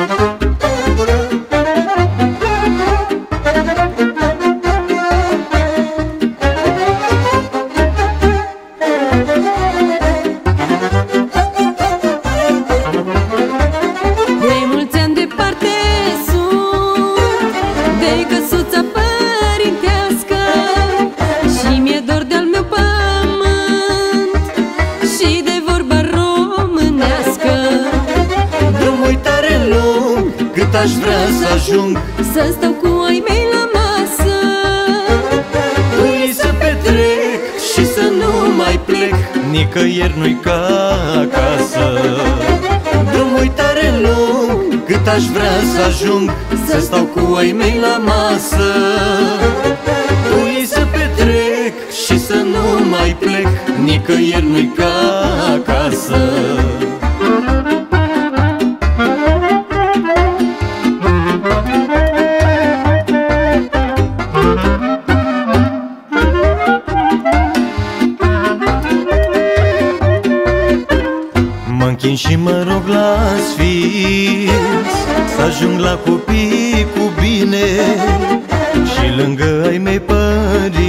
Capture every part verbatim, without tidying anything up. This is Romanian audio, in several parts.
Aș vrea să ajung să stau cu ai mei la masă, cu ei să petrec și să nu mai plec. Nicăieri nu-i ca acasă. Drumul-i tare lung, cât aș vrea să ajung să stau cu ai mei la masă, cu ei să petrec și să nu mai plec. Nicăieri nu-i ca acasă. Mă-nchin și mă rog la sfinți să ajung la copii cu bine și lângă ai mei părinți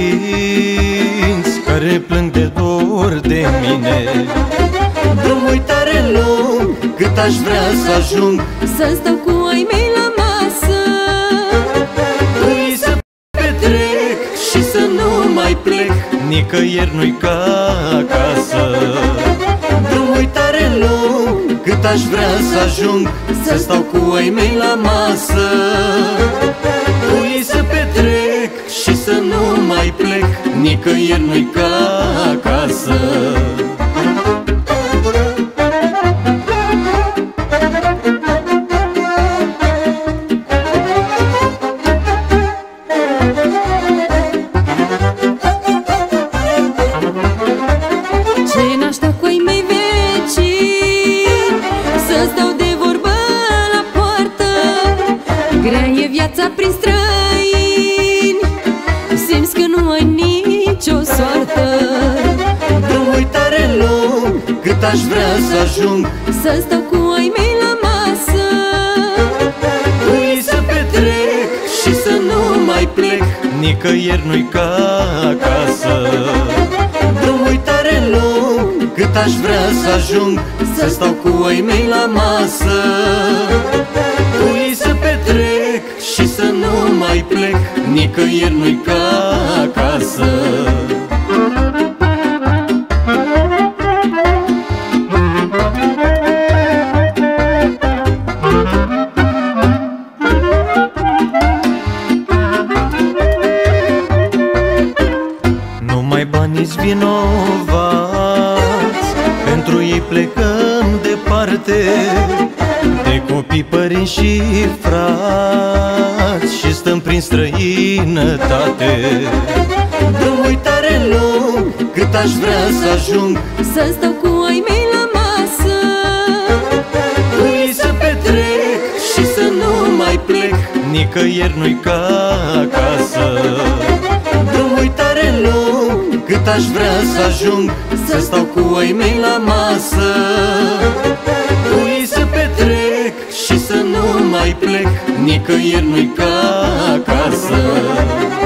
care plâng de dor de mine. Drumul-i tare lung, cât aș vrea să ajung să stau cu ai mei la masă, cu ei să petrec și să nu mai plec. Nicăieri nu-i ca acasă. Drumul-i tare lung, cât aș vrea să ajung să stau cu ai mei la masă, cu ei să petrec și să nu mai plec. Nicăieri nu-i ca acasă. ce n-aș sta cu ai mei vecini, să stau de vorbă la poartă. Grea e viața prin străini, simți că nu ai nicio soartă. Drumul-i tare lung, cât aș vrea să ajung să stau cu ai mei la masă, cu ei să petrec și să nu mai plec. Nicăieri nu-i ca acasă. Drumul-i tare lung, cât aș vrea să ajung să stau cu ai mei la masă, cu ei să petrec și să nu mai plec. Nicăieri nu-i ca acasă. Numai banii-s vinovați, pentru ei plecăm departe, de copii, părinți și frați, și stăm prin străinătate. Drumul-i tare lung, cât aș vrea să ajung să stau cu ai mei la masă, cu ei să petrec și să nu mai plec. Nicăieri nu-i ca acasă. Drumul-i tare lung, cât aș vrea să ajung să stau cu ai mei la masă, cu ei să petrec și să nu mai plec. Nicăieri nu-i ca acasă.